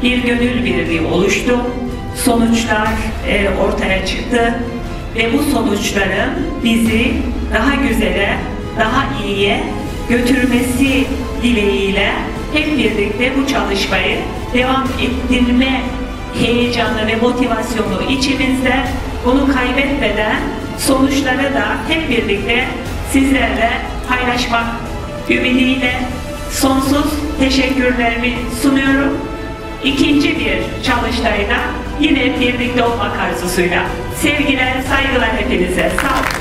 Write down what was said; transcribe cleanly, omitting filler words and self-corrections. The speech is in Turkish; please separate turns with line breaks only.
bir gönül birliği oluştu. Sonuçlar ortaya çıktı ve bu sonuçların bizi daha güzele, daha iyiye götürmesi dileğiyle hep birlikte bu çalışmayı devam ettirme heyecanı ve motivasyonu içimizde, bunu kaybetmeden sonuçları da hep birlikte sizlerle paylaşmak ümidiyle sonsuz teşekkürlerimi sunuyorum. İkinci bir çalıştayda yine birlikte olmak arzusuyla. Sevgiler, saygılar hepinize. Sağ olun.